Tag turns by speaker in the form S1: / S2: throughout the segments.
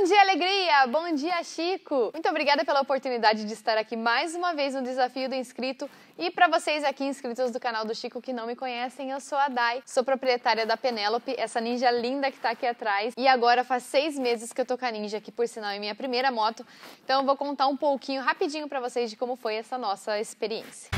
S1: dia, alegria! Bom dia, Chico! Muito obrigada pela oportunidade de estar aqui mais uma vez no Desafio do Inscrito. E para vocês aqui inscritos do canal do Chico que não me conhecem, eu sou a Dai, sou proprietária da Penélope, essa ninja linda que tá aqui atrás. E agora faz 6 meses que eu tô com a ninja, que por sinal é minha primeira moto. Então eu vou contar um pouquinho, rapidinho para vocês de como foi essa nossa experiência.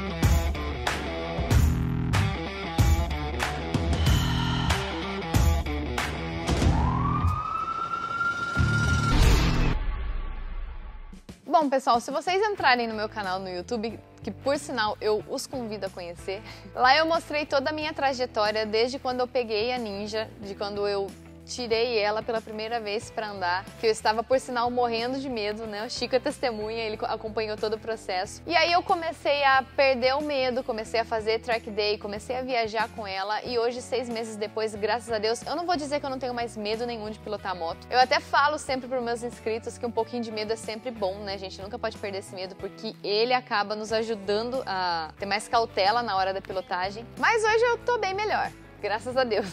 S1: Bom, pessoal, se vocês entrarem no meu canal no YouTube, que por sinal eu os convido a conhecer, lá eu mostrei toda a minha trajetória desde quando eu peguei a ninja, de quando eu tirei ela pela primeira vez para andar, que eu estava, por sinal, morrendo de medo, né? O Chico é testemunha, ele acompanhou todo o processo. E aí eu comecei a perder o medo, comecei a fazer track day, comecei a viajar com ela e hoje, 6 meses depois, graças a Deus, eu não vou dizer que eu não tenho mais medo nenhum de pilotar a moto. Eu até falo sempre para os meus inscritos que um pouquinho de medo é sempre bom, né? A gente nunca pode perder esse medo porque ele acaba nos ajudando a ter mais cautela na hora da pilotagem. Mas hoje eu tô bem melhor. Graças a Deus.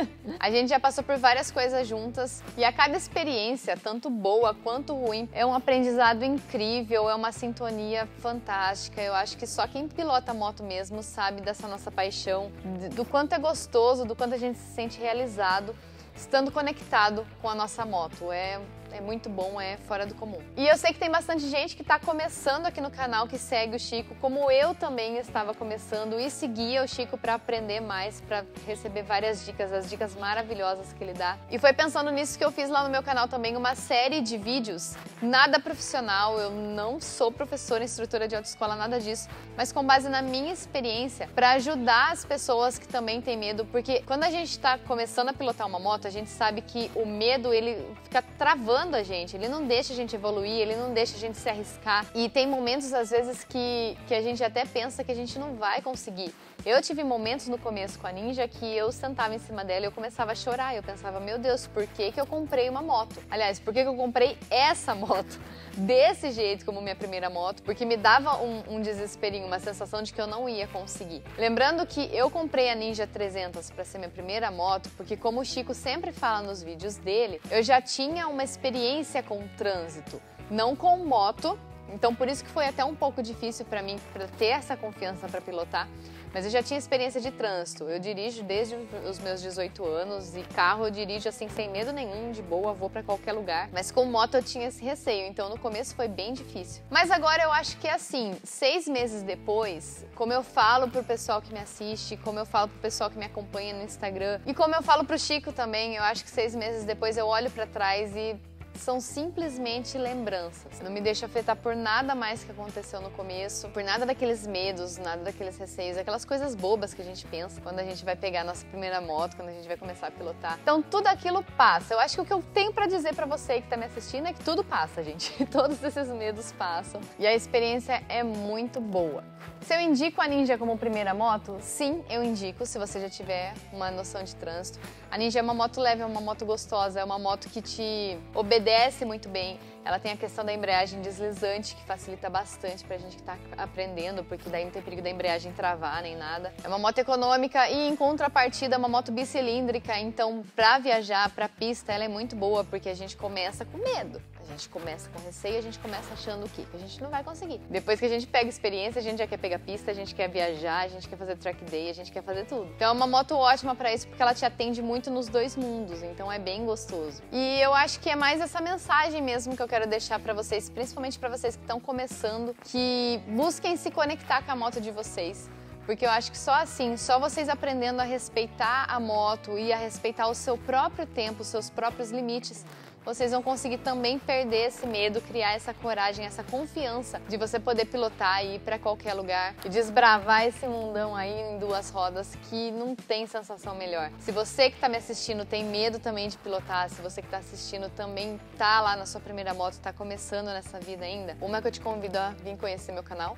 S1: A gente já passou por várias coisas juntas e a cada experiência, tanto boa quanto ruim, é um aprendizado incrível, é uma sintonia fantástica. Eu acho que só quem pilota moto mesmo sabe dessa nossa paixão, do quanto é gostoso, do quanto a gente se sente realizado estando conectado com a nossa moto. É muito bom, é fora do comum. E eu sei que tem bastante gente que está começando aqui no canal, que segue o Chico, como eu também estava começando e seguia o Chico para aprender mais, para receber várias dicas, as dicas maravilhosas que ele dá. E foi pensando nisso que eu fiz lá no meu canal também uma série de vídeos, nada profissional, eu não sou professora, instrutora de autoescola, nada disso, mas com base na minha experiência, para ajudar as pessoas que também têm medo, porque quando a gente está começando a pilotar uma moto, a gente sabe que o medo, ele fica travando a gente, ele não deixa a gente evoluir, ele não deixa a gente se arriscar e tem momentos às vezes que a gente até pensa que a gente não vai conseguir. Eu tive momentos no começo com a ninja que eu sentava em cima dela e eu começava a chorar, eu pensava, meu Deus, por que eu comprei uma moto? Aliás, por que eu comprei essa moto? Desse jeito como minha primeira moto, porque me dava um desesperinho, uma sensação de que eu não ia conseguir. Lembrando que eu comprei a Ninja 300 para ser minha primeira moto, porque como o Chico sempre fala nos vídeos dele, eu já tinha uma experiência com o trânsito, não com moto, então por isso que foi até um pouco difícil para mim, para ter essa confiança para pilotar. Mas eu já tinha experiência de trânsito, eu dirijo desde os meus 18 anos e carro eu dirijo assim sem medo nenhum, de boa, vou pra qualquer lugar. Mas com moto eu tinha esse receio, então no começo foi bem difícil. Mas agora eu acho que é assim, 6 meses depois, como eu falo pro pessoal que me assiste, como eu falo pro pessoal que me acompanha no Instagram e como eu falo pro Chico também, eu acho que 6 meses depois eu olho pra trás e são simplesmente lembranças. Não me deixo afetar por nada mais que aconteceu no começo, por nada daqueles medos, nada daqueles receios, aquelas coisas bobas que a gente pensa quando a gente vai pegar a nossa primeira moto, quando a gente vai começar a pilotar. Então tudo aquilo passa. Eu acho que o que eu tenho pra dizer pra você que tá me assistindo é que tudo passa, gente. Todos esses medos passam e a experiência é muito boa. Se eu indico a Ninja como primeira moto, sim, eu indico, se você já tiver uma noção de trânsito. A Ninja é uma moto leve, é uma moto gostosa, é uma moto que te obedece muito bem. Ela tem a questão da embreagem deslizante, que facilita bastante pra gente que tá aprendendo, porque daí não tem perigo da embreagem travar nem nada. É uma moto econômica e, em contrapartida, é uma moto bicilíndrica, então pra viajar, pra pista, ela é muito boa, porque a gente começa com medo. A gente começa com receio, a gente começa achando o quê? Que a gente não vai conseguir. Depois que a gente pega experiência, a gente já quer pegar pista, a gente quer viajar, a gente quer fazer track day, a gente quer fazer tudo. Então é uma moto ótima pra isso, porque ela te atende muito nos dois mundos, então é bem gostoso. E eu acho que é mais essa mensagem mesmo que eu quero deixar pra vocês, principalmente pra vocês que estão começando, que busquem se conectar com a moto de vocês. Porque eu acho que só assim, só vocês aprendendo a respeitar a moto e a respeitar o seu próprio tempo, os seus próprios limites, vocês vão conseguir também perder esse medo, criar essa coragem, essa confiança de você poder pilotar e ir para qualquer lugar e desbravar esse mundão aí em 2 rodas que não tem sensação melhor. Se você que está me assistindo tem medo também de pilotar, se você que está assistindo também tá lá na sua primeira moto, está começando nessa vida ainda, uma que eu te convido a vir conhecer meu canal.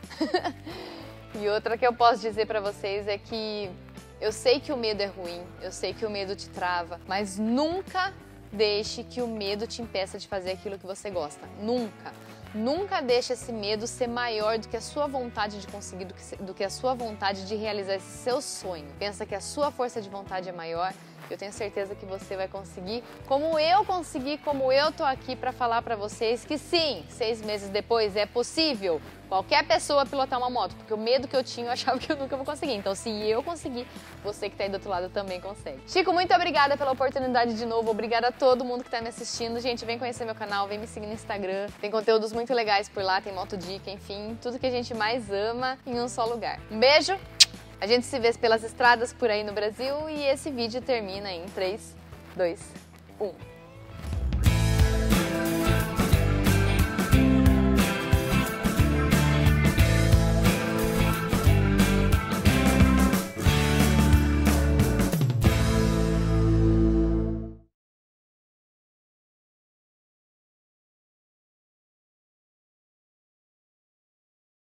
S1: E outra que eu posso dizer para vocês é que eu sei que o medo é ruim, eu sei que o medo te trava, mas nunca deixe que o medo te impeça de fazer aquilo que você gosta. Nunca. Nunca deixe esse medo ser maior do que a sua vontade de conseguir, do que a sua vontade de realizar esse seu sonho. Pensa que a sua força de vontade é maior Eu tenho certeza que você vai conseguir, como eu consegui, como eu tô aqui para falar para vocês que sim, 6 meses depois é possível qualquer pessoa pilotar uma moto, porque o medo que eu tinha eu achava que eu nunca vou conseguir. Então, se eu conseguir, você que tá aí do outro lado também consegue. Chico, muito obrigada pela oportunidade de novo, obrigada a todo mundo que tá me assistindo. Gente, vem conhecer meu canal, vem me seguir no Instagram, tem conteúdos muito legais por lá, tem moto dica, enfim, tudo que a gente mais ama em um só lugar. Um beijo! A gente se vê pelas estradas por aí no Brasil e esse vídeo termina em 3, 2, 1.